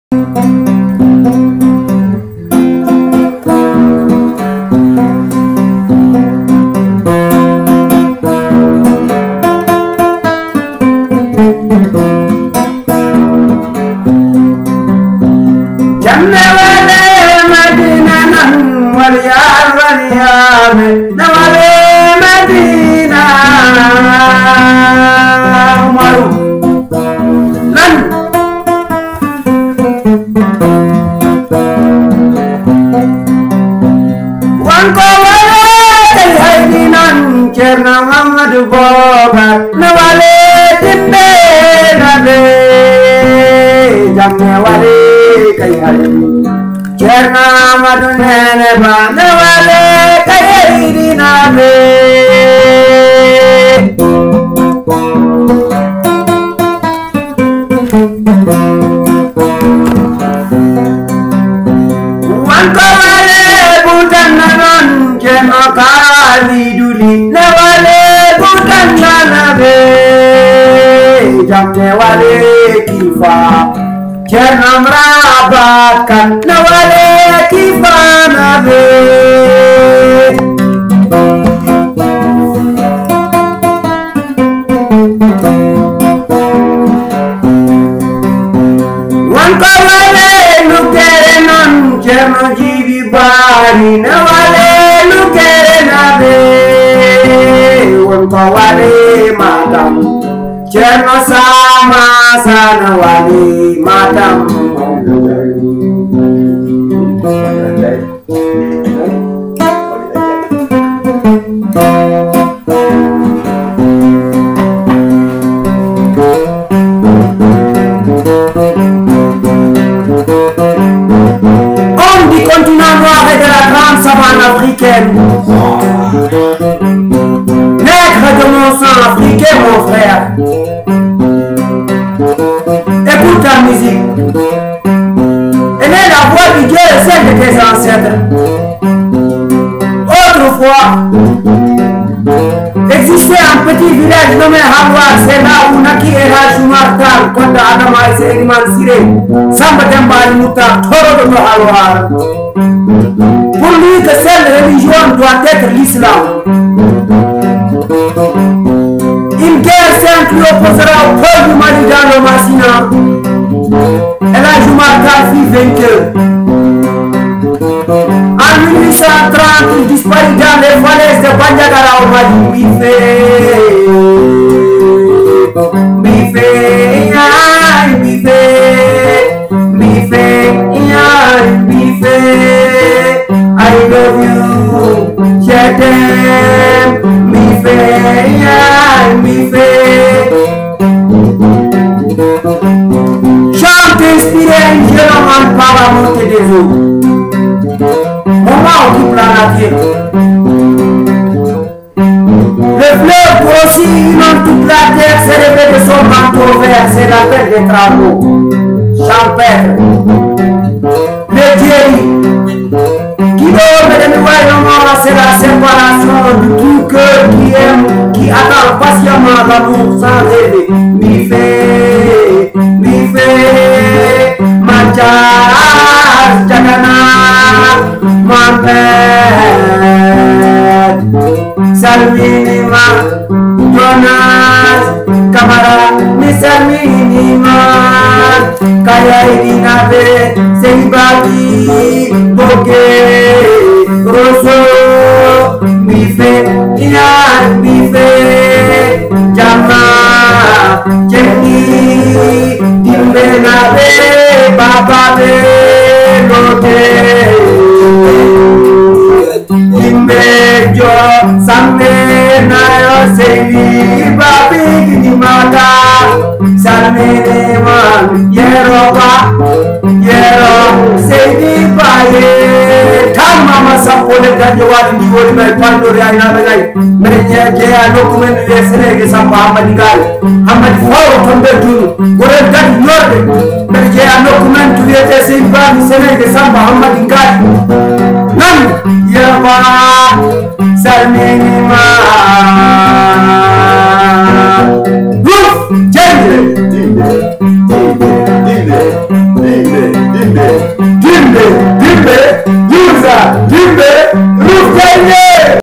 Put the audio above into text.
Pour lui que cette religion doit être l'islam. Une guerre sainte lui opposera au peuple du Mali dans le Massina. Et là, Jumata fut vainqueur. En 1830, il disparut dans les falaises de Bandiagara au Mali. I love you, je t'aime, mi fait. Chante inspiré un jeune homme par la montée des eaux. Moment occupe la nature. Le fleuve grossit, inonde toute la terre, s'est revêt de son manteau vert, c'est l'appel des travaux. Champêtre. Le Thierry. Qui dorme de nouvellement, c'est la séparation du tout cœur qui aime, qui attend patiemment l'amour sans rêver. Mi fait, Manchas, Jagana, mon père, Salminima, Jonas, Camara, Salminima, Kaya Idinabe, Seibati, Boke, Rosso, Bife, Ian, Bife, Jama, Jenny, Dimbenabe, Bababe, Lote, Dimbejo, Sambe, Nayo, Sebi, Babi, Dimata, Salminima, Yeroba, Yero, Sebi, Baye, Mama Sapole Tanjawadi Niwoli Mai Pandori Aina Belai Merenya Jaya Dokumen Lesene Samba Hamadigal Hamad Fawo Tombe Tunu Gore Dadi Norde Merenya Dokumen Tuyete Simba Sene Samba Hamadigal Nam Yaba Salminima Ruf Jende Dinde dimbe, dimbe, dimbe.